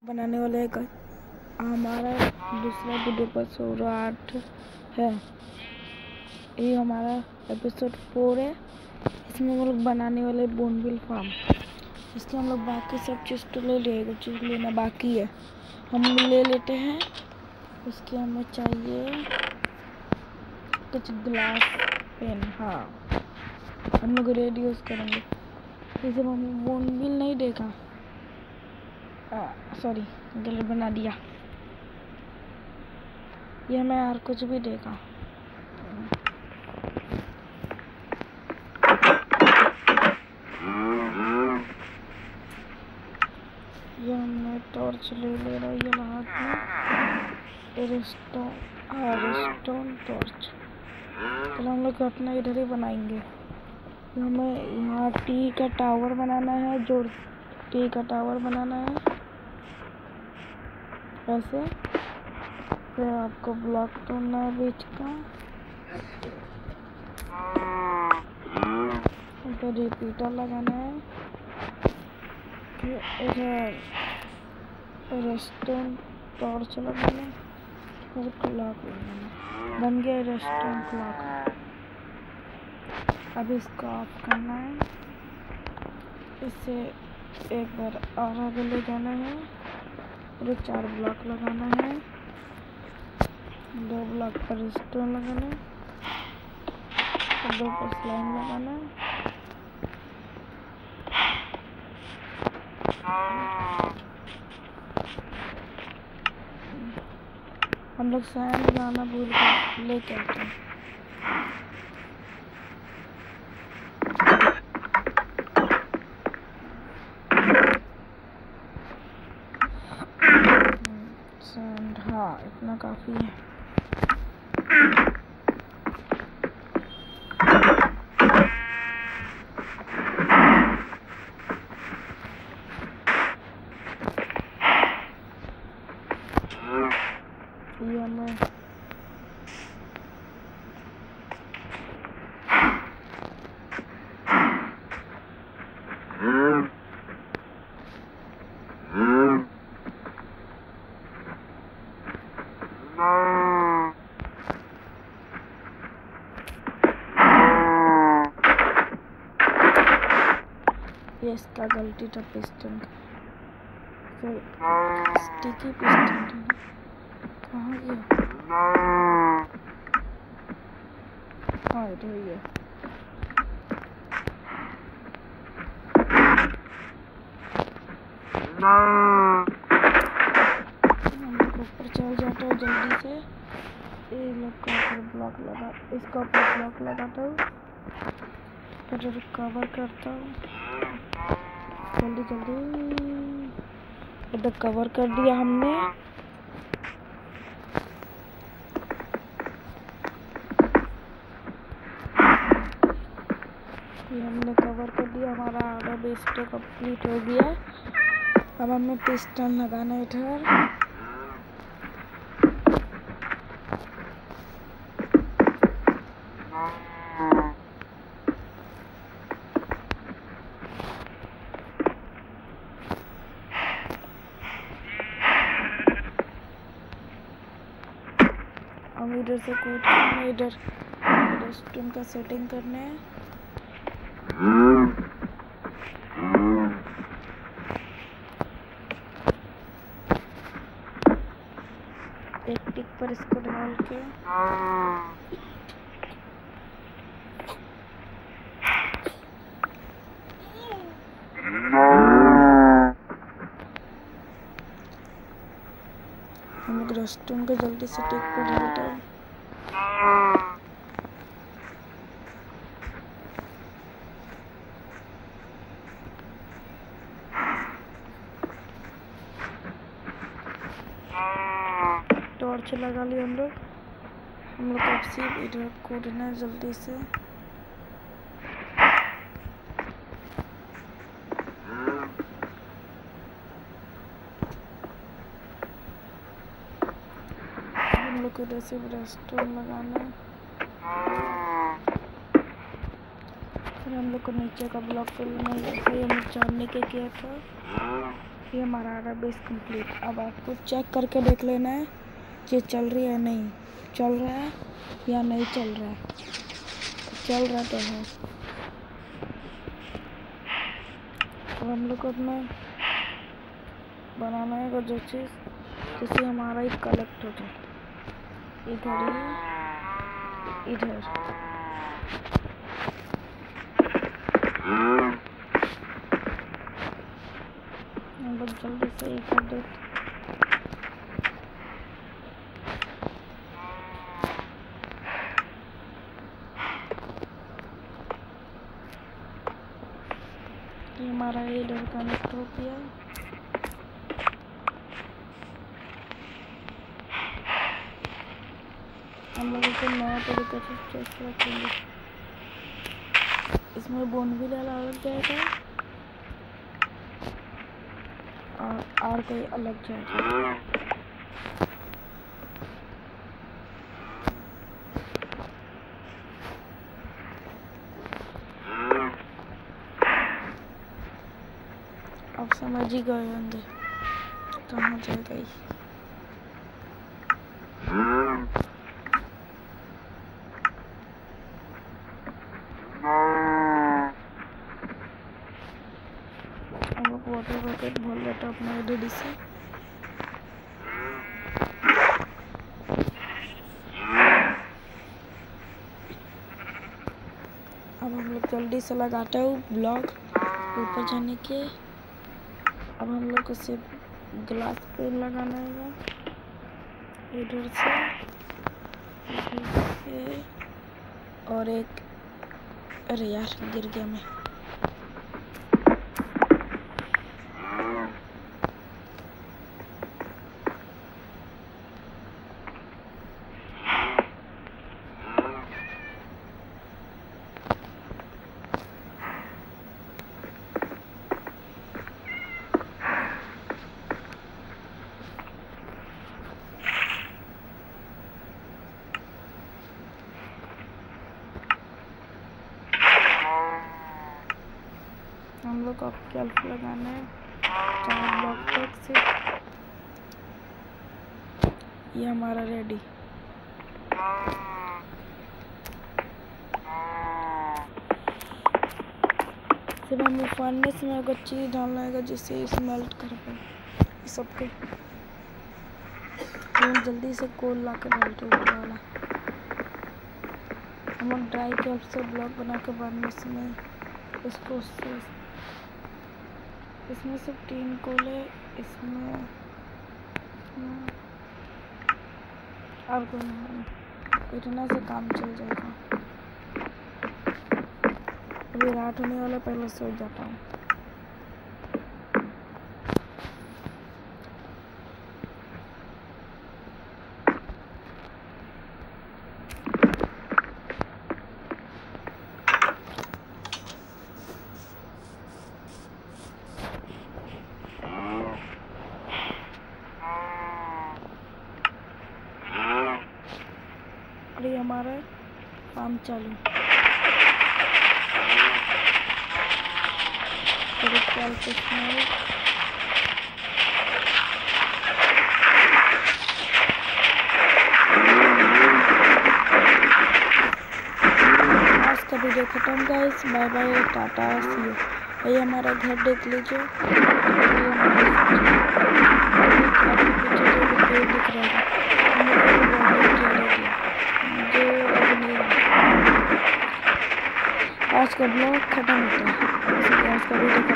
बनाने वाले एक हमारा दूसरा वीडियो एपिसोड 8 है। ये हमारा एपिसोड 4 है। इसमें हम लोग बनाने वाले बोनविल फार्म। इसलिए हम लोग बाकी सब चीज़ तो ले लिए, कुछ चीज़ लेना बाकी है, हम ले लेते हैं। उसके हमें चाहिए कुछ ग्लास पेन। हाँ, हम लोग रेड यूज़ करेंगे। इसे हम बोनविल नहीं देखा, सॉरी गलत बना दिया। ये मैं यार कुछ भी देखा। ये मैं टॉर्च ले रहा हूँ, ये हाथ में रेस्टोन टॉर्च। तो हम लोग अपना इधर ही बनाएंगे। हमें यहाँ टी का टावर बनाना है, जो टी का टावर बनाना है ऐसे। फिर आपको ब्लॉक तोड़ना है बीच का, फिर रिपीटर लगाना है, फिर इधर रेस्टोरेंट टॉर्च लगाना है, फिर क्लॉक लगाना। बन गया रेस्टोरेंट क्लॉक। अब इसको ऑफ करना है। इससे एक बार और आगे ले जाना है, फिर 4 ब्लॉक लगाना है, 2 ब्लॉक पर स्टोन लगाना है, 2 पर स्लाइम लगाना है। हम लोग सैंड लाना भूल कर लेके आते हैं। सैंड, हाँ इतना काफी है। ये हमें ये इसका गलती था पिस्टन का, फिर स्टिकी पिस्टन था। कहाँ गया? हाँ इधर ही है। हम लोग ऊपर चढ़ जाता हूँ जल्दी से। ये लोग का ऊपर ब्लॉक लगा, इसका ऊपर ब्लॉक लगाता हूँ, फिर कवर करता हूँ जल्दी जल्दी। इधर कवर कर दिया हमने। ये हमने कवर कर दिया, हमारा आधा बेस तो कंप्लीट हो गया। अब हमें पिस्टन लगाना है इधर। हम इधर से कूद के इधर रेस्टोरेंट का सेटिंग करना है। एक टिक पर इसको डाल के हम लोग रेस्टोरेंट को जल्दी से टिक पर डालते हैं। टॉर्च लगा लिया हम लोग अब सिर्फ इधर कूदना है जल्दी से। हम लोग को इधर से रेस्टोरेंट लगाना है। फिर हम लोग को नीचे का ब्लॉक करना है, जैसे हमें चढ़ने के किया था। ये हमारा आ रहा है बेस कंप्लीट। अब आपको चेक करके देख लेना है ये चल रही है नहीं, चल रहा है या नहीं चल रहा है। चल रहा तो है। अब हम लोग को अपना बनाना है जो चीज़ जिससे हमारा ही कलेक्ट हो जाए। इधर ही इधर हम लोग जल्दी से ही कर देते। ये हमारा इधर कनेक्ट हो गया। हम लोग इसे नया तरीके से टेस्ट रखेंगे। इसमें बोनविल अलग जाएगा और कोई अलग जाएगा। अब समझ ही गए होंगे कहाँ जाएगा ये। हम लोग वाटर बकेट भर लेता अपना रेडी से। अब हम लोग जल्दी से लगाते हैं ब्लॉक ऊपर जाने के। अब हम लोग को सिर्फ ग्लास पे लगाना है इधर से और एक, अरे यार गिर गया मैं। हम लोग को अब केल्फ लगाना है 4 ब्लॉक तक से। ये हमारा रेडी। सिर्फ हमें फर्नेस में अगर चीज़ डालना है जिससे इसे मेल्ट कर पाए सबके। हम जल्दी से कोल ला कर डालते ऊपर वाला। हम लोग ड्राई केल्फ से ब्लॉक बना के बाद में इसको इसमें सिर्फ 3 कोले, इसमें और कोई नहीं, इतना से काम चल जाएगा। अभी रात होने वाला, पहले सो जाता हूँ। ये हमारा काम चालू। आज का वीडियो खत्म guys, bye bye, tata, see you. ये हमारा घर देख लीजिए। दिख रहा है आज का ब्लॉग खत्म होता है। आज का वीडियो